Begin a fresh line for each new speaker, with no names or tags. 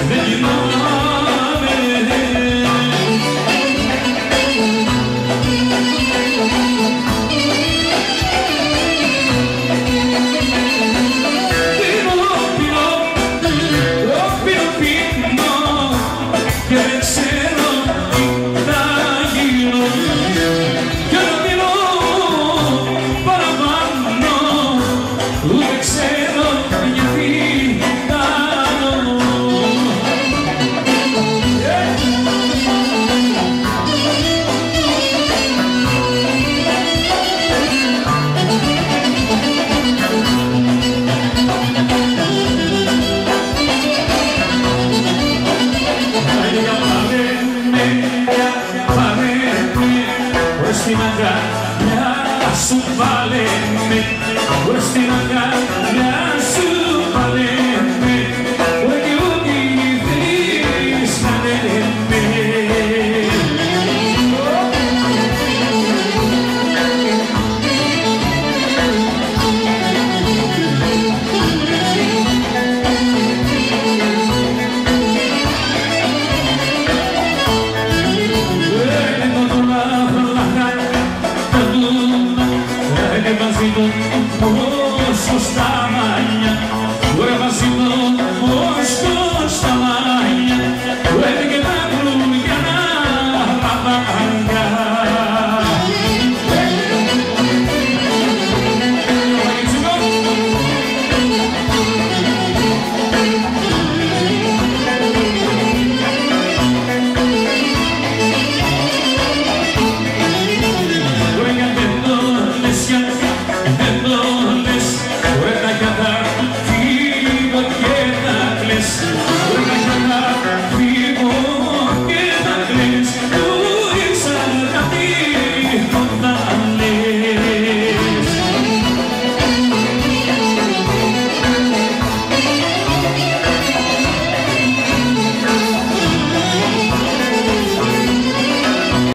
δεν γυρνάμε. Και δεν ξέρω τι θα γίνω, και να πίνω παραπάνω, ούτε ξέρω γιατί κάνω. Στην αγκαλιά σου βάλε με, στην αγκαλιά σου βάλε με, ό,τι ό,τι θέλεις να λέμε. Όσο στα μάνια, ωραία μαζί μου, όσο στα μάνια, έφυγε τα κρούγιανα παπάγια. Yes.